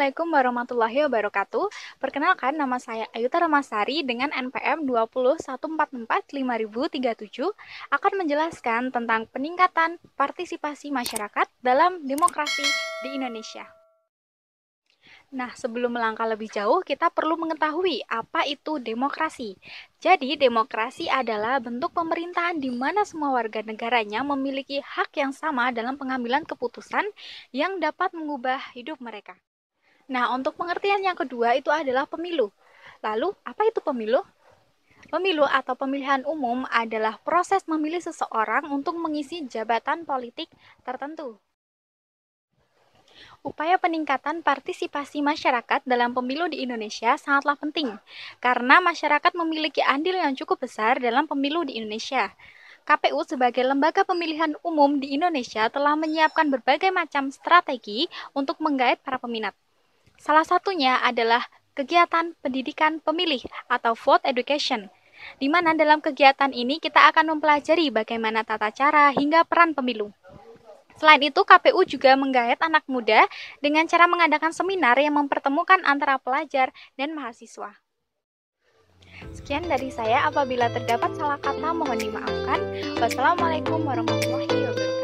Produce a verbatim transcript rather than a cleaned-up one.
Assalamualaikum warahmatullahi wabarakatuh. Perkenalkan, nama saya Ayuta Ramasari dengan N P M dua nol satu empat empat lima nol tiga tujuh akan menjelaskan tentang peningkatan partisipasi masyarakat dalam demokrasi di Indonesia. Nah, sebelum melangkah lebih jauh, kita perlu mengetahui apa itu demokrasi. Jadi, demokrasi adalah bentuk pemerintahan di mana semua warga negaranya memiliki hak yang sama dalam pengambilan keputusan yang dapat mengubah hidup mereka. Nah, untuk pengertian yang kedua itu adalah pemilu. Lalu, apa itu pemilu? Pemilu atau pemilihan umum adalah proses memilih seseorang untuk mengisi jabatan politik tertentu. Upaya peningkatan partisipasi masyarakat dalam pemilu di Indonesia sangatlah penting, karena masyarakat memiliki andil yang cukup besar dalam pemilu di Indonesia. K P U sebagai lembaga pemilihan umum di Indonesia telah menyiapkan berbagai macam strategi untuk menggait para peminat. Salah satunya adalah kegiatan pendidikan pemilih atau vote education, di mana dalam kegiatan ini kita akan mempelajari bagaimana tata cara hingga peran pemilu. Selain itu, K P U juga menggait anak muda dengan cara mengadakan seminar yang mempertemukan antara pelajar dan mahasiswa. Sekian dari saya, apabila terdapat salah kata mohon dimaafkan. Wassalamualaikum warahmatullahi wabarakatuh.